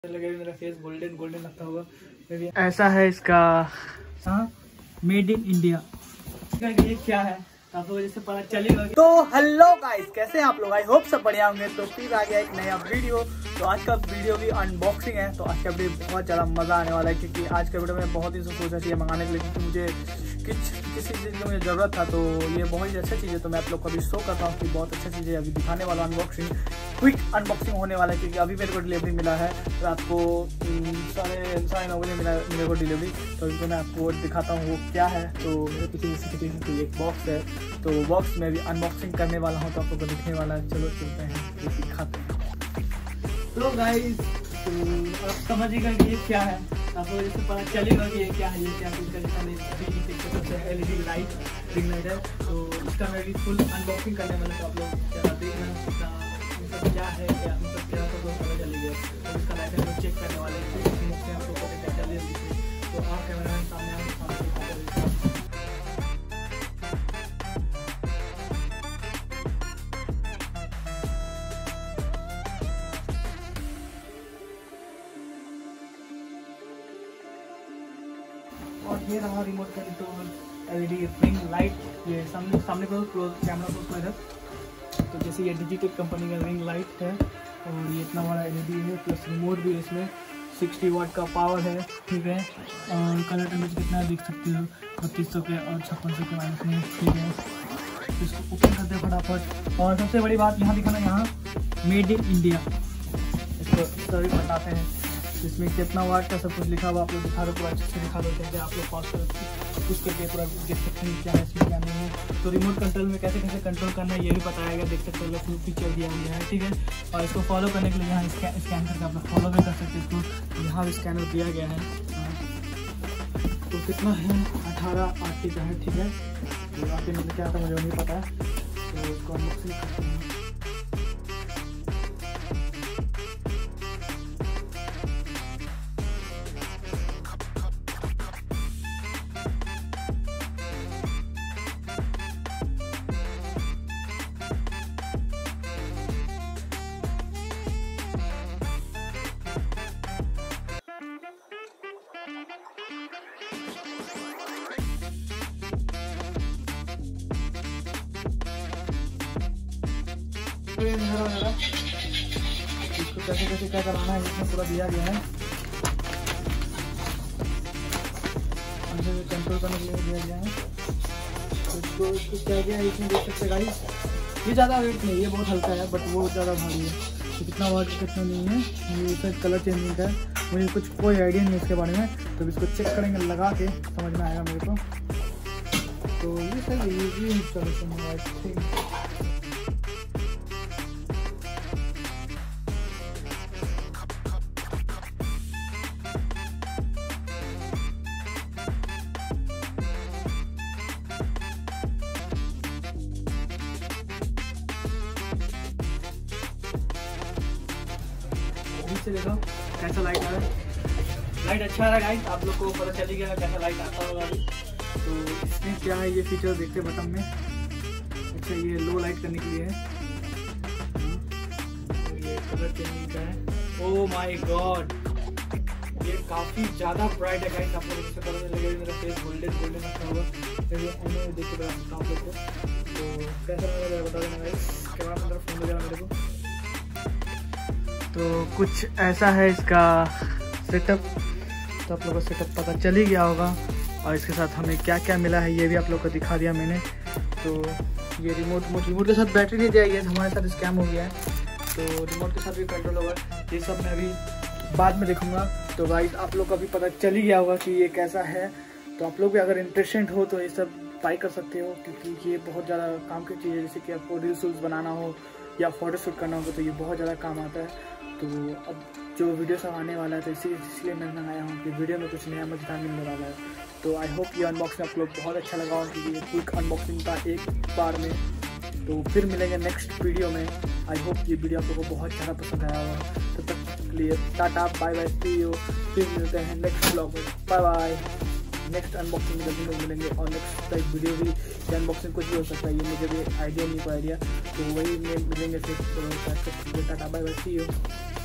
लगे मेरा face golden golden लगता होगा। ऐसा है इसका, हाँ, मेड इन इंडिया। ये क्या है आपको जैसे पता चलेगा। तो हेलो गाइस, कैसे हैं आप लोग? आई होप सब बढ़िया होंगे। तो फिर आ गया एक नया वीडियो। तो आज का वीडियो भी अनबॉक्सिंग है। तो आज का वीडियो बहुत ज़्यादा मज़ा आने वाला है, क्योंकि आज का वीडियो में बहुत ही सोचा चाहिए मंगाने के लिए, क्योंकि मुझे किसी चीज़ की मुझे ज़रूरत था। तो ये बहुत ही अच्छा चीज़ है। तो मैं आप लोग को अभी शो करता हूँ कि बहुत अच्छा चीज़ है। अभी दिखाने वाला अनबॉक्सिंग, क्विक अनबॉक्सिंग होने वाला है, क्योंकि अभी मेरे को डिलीवरी मिला है। रात को 9:30 बजे मिला मेरे को डिलीवरी। तो इनको मैं आपको दिखाता हूँ वो क्या है। तो मेरे पीछे एक बॉक्स है, तो बॉक्स में भी अनबॉक्सिंग करने वाला हूँ, तो आपको दिखने वाला है। चलो चलते हैं, ये दिखाते हैं। तो गाइस, आप समझिएगा कि ये क्या है। आपको जैसे पता चलेगा कि ये क्या है। ये क्या है, LED लाइट, रिंग लाइट है। तो इसका मैं भी फुल अनबॉक्सिंग करने वाला हूँ। तो आप लोग देख रहे हैं क्या है, क्या मतलब क्या तो पता चलेगा। तो इसका लाइट हम लोग चेक करने वाले हैं, आपको पता चल रही है। तो आप कैमरा सामने और ये रहा remote control LED ring light. ये सामने को कैमरा को इधर। तो जैसे ये डिजिटेक कंपनी का रिंग लाइट है, और ये इतना बड़ा LED है, प्लस रिमोट भी इसमें 60 वाट का पावर है, ठीक है। और कलर इमेज कितना देख सकते हो, 3200 के और 5600 के माइनस में, ठीक है। तो इसको ओपन करते हैं फटाफट। और सबसे बड़ी बात यहाँ दिखाना, यहाँ मेड इन इंडिया, इसको सभी बताते हैं। इसमें कितना वाट का सब कुछ लिखा हुआ, आप लोग दिखा दो, पूरा अच्छे से दिखा दो। जैसे आप लोग फास्ट कुछ करके पूरा देख सकते हैं क्या है इसमें क्या नहीं है। तो रिमोट कंट्रोल में कैसे कैसे कंट्रोल करना है ये भी बताया गया, देख सकते हो। फीचर दिया गया है, ठीक है। और इसको फॉलो करने के लिए यहाँ स्कैन करके आप लोग फॉलो भी कर सकते हैं। इसको यहाँ भी स्कैनर दिया गया है। तो कितना है, 18 RT का है, ठीक है। तो RT मतलब क्या था मुझे नहीं पता है। तो इसको अनबॉक्सिंग करते हैं। इसको कैसे कैसे क्या कराना है इसमें पूरा दिया गया है। कंट्रोल करने के लिए दिया गया है। तो इसको क्या गया है इसमें देख सकते गाइस। ये ज़्यादा वेट नहीं है, ये बहुत हल्का है, बट वो ज़्यादा भारी है। तो कितना वाट कितना नहीं है, ये इसका कलर चेंजिंग का है। मुझे कुछ कोई आइडिया नहीं है इसके बारे में। तो इसको चेक करेंगे, लगा के समझ में आएगा मेरे को। तो ये सर ये इंस्टॉलेशन है, आई थिंक। से देखो कैसा लाइट आ रहा है। लाइट अच्छा आ रहा है गाइस, आप लोग को पता चल गया कैसा लाइट आता होगा अभी। तो इसमें क्या है, ये फीचर देखते बटन में। अच्छा, ये लो लाइट करने के लिए है, और ये कलर चेंजिंग का है। ओह माय गॉड, ये काफ़ी ज़्यादा ब्राइट है गाइस। आप लोग इससे पता लगेगा मेरा फेस गोल्डन गोल्डन लगता होगा। फिर ये देख के बता सकता हूँ आप लोग को। तो कैसा लगा बता देना गाइस। कैमरा में अंदर फोन वगैरह मेरे को। तो कुछ ऐसा है इसका सेटअप। तो आप लोगों को सेटअप पता चल ही गया होगा। और इसके साथ हमें क्या क्या मिला है ये भी आप लोग को दिखा दिया मैंने। तो ये रिमोट के साथ बैटरी नहीं दी है, हमारे साथ स्कैम हो गया है। तो रिमोट के साथ भी कंट्रोल होगा, ये सब मैं अभी बाद में देखूँगा। तो गाइस, आप लोग को अभी पता चल ही गया होगा कि ये कैसा है। तो आप लोग भी अगर इंटरेस्टेड हो तो ये सब ट्राई कर सकते हो, क्योंकि ये बहुत ज़्यादा काम की चीज़ है। जैसे कि आपको रील्स बनाना हो या फोटोशूट करना हो, तो ये बहुत ज़्यादा काम आता है। तो अब जो वीडियो सब आने वाला है, तो इसलिए मैं मंगाया हूँ कि वीडियो में कुछ नया मजेदार मिलने वाला है। तो आई होप ये अनबॉक्सिंग आप लोग बहुत अच्छा लगा हो, क्योंकि ये क्विक अनबॉक्सिंग था एक बार में। तो फिर मिलेंगे नेक्स्ट वीडियो में। आई होप ये वीडियो आप लोगों को बहुत ज़्यादा पसंद आया होगा। तो तब तक के लिए tata bye bye, see you. फिर मिलते हैं नेक्स्ट ब्लॉग में, बाय बाय। नेक्स्ट अनबॉक्सिंग में जल्दी लोग मिलेंगे। और नेक्स्ट टाइप वीडियो भी अनबॉक्सिंग कुछ भी हो सकता है, ये मुझे भी आइडिया नहीं, को आइडिया। तो वही मिलेंगे फिर। Tata bye bye, see you.